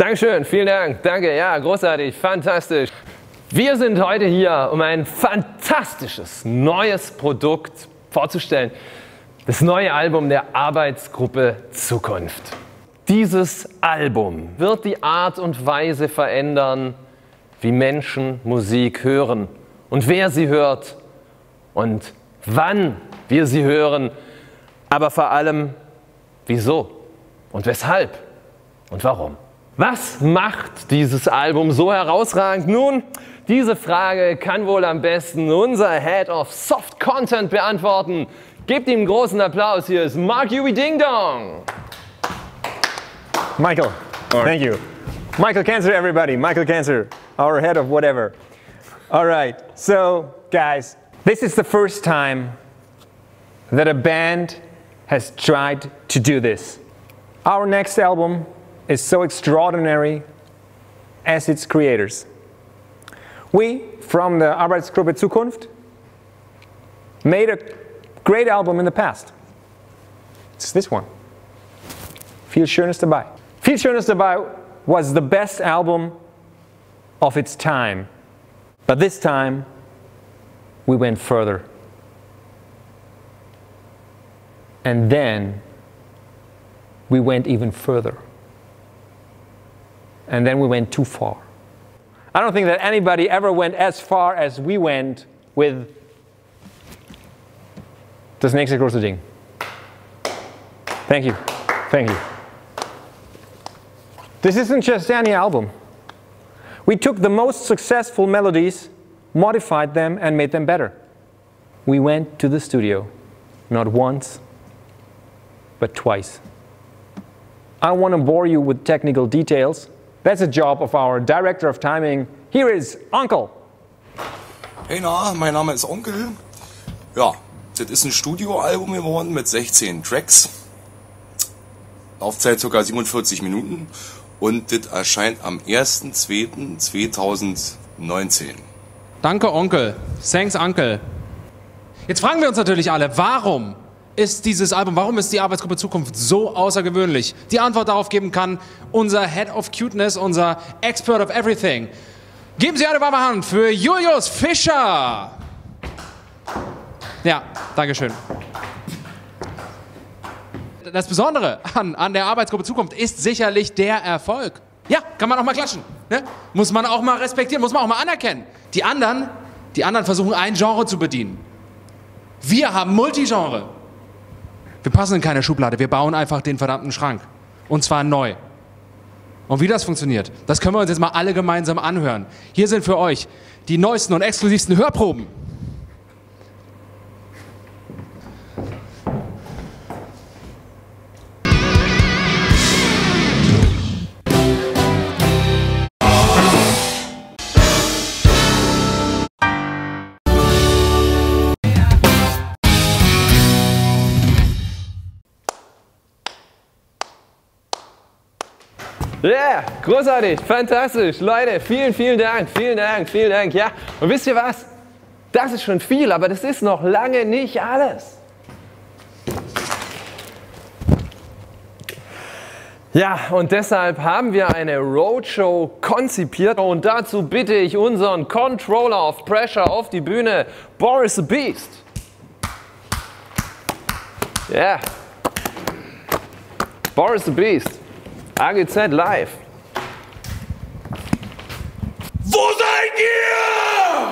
Dankeschön, vielen Dank, danke, ja, großartig, fantastisch. Wir sind heute hier, um ein fantastisches neues Produkt vorzustellen. Das neue Album der Arbeitsgruppe Zukunft. Dieses Album wird die Art und Weise verändern, wie Menschen Musik hören und wer sie hört und wann wir sie hören, aber vor allem wieso und weshalb und warum. Was macht dieses Album so herausragend? Nun, diese Frage kann wohl am besten unser Head of Soft Content beantworten. Gebt ihm einen großen Applaus, hier ist Mark Huey Ding Dong. Michael, thank you. Michael Cancer, everybody. Michael Cancer, our head of whatever. All right, so guys, this is the first time that a band has tried to do this. Our next album is so extraordinary as its creators. We, from the Arbeitsgruppe Zukunft, made a great album in the past. It's this one. Viel Schönes dabei. Viel Schönes dabei was the best album of its time. But this time, we went further. And then, we went even further. And then we went too far. I don't think that anybody ever went as far as we went with das nächste große Ding. Thank you. Thank you. This isn't just any album. We took the most successful melodies, modified them, and made them better. We went to the studio, not once, but twice. I don't want to bore you with technical details. That's a job of our Director of Timing. Here is Onkel. Hey na, mein Name ist Onkel. Ja, das ist ein Studioalbum geworden mit 16 Tracks. Laufzeit ca. 47 Minuten. Und das erscheint am 1.2.2019. Danke, Onkel. Thanks, Uncle. Jetzt fragen wir uns natürlich alle, warum ist dieses Album, warum ist die Arbeitsgruppe Zukunft so außergewöhnlich? Die Antwort darauf geben kann unser Head of Cuteness, unser Expert of Everything. Geben Sie eine warme Hand für Julius Fischer. Ja, Dankeschön. Das Besondere an der Arbeitsgruppe Zukunft ist sicherlich der Erfolg. Ja, kann man auch mal klatschen. Ne? Muss man auch mal respektieren, muss man auch mal anerkennen. Die anderen versuchen ein Genre zu bedienen. Wir haben Multigenre. Wir passen in keine Schublade, wir bauen einfach den verdammten Schrank. Und zwar neu. Und wie das funktioniert, das können wir uns jetzt mal alle gemeinsam anhören. Hier sind für euch die neuesten und exklusivsten Hörproben. Ja, yeah, großartig, fantastisch. Leute, vielen, vielen Dank, vielen Dank, vielen Dank. Ja, und wisst ihr was? Das ist schon viel, aber das ist noch lange nicht alles. Ja, und deshalb haben wir eine Roadshow konzipiert und dazu bitte ich unseren Controller of Pressure auf die Bühne, Boris the Beast. Ja, yeah. Boris the Beast. AGZ live. Wo seid ihr?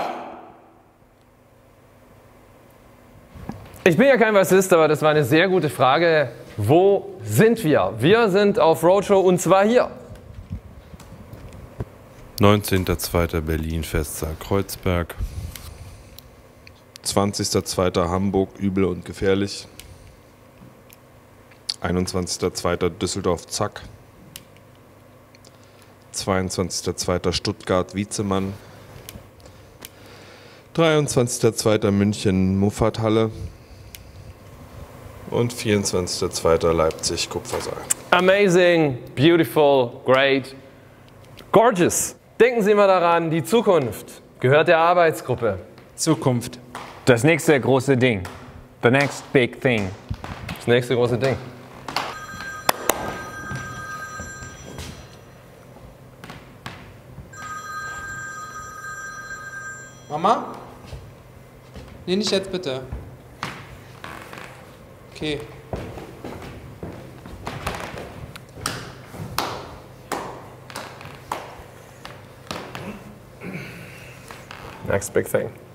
Ich bin ja kein Bassist, aber das war eine sehr gute Frage. Wo sind wir? Wir sind auf Roadshow und zwar hier. 19.02. Berlin, Festsaal Kreuzberg. 20.02. Hamburg, übel und gefährlich. 21.02. Düsseldorf, Zack. 22.02. Stuttgart, Wiezemann. 23.02. München, Muffathalle. Und 24.02. Leipzig, Kupfersaal. Amazing, beautiful, great, gorgeous. Denken Sie mal daran, die Zukunft gehört der Arbeitsgruppe. Zukunft. Das nächste große Ding. The next big thing. Das nächste große Ding. Mama? Nee, nicht jetzt bitte. Okay. Next big thing.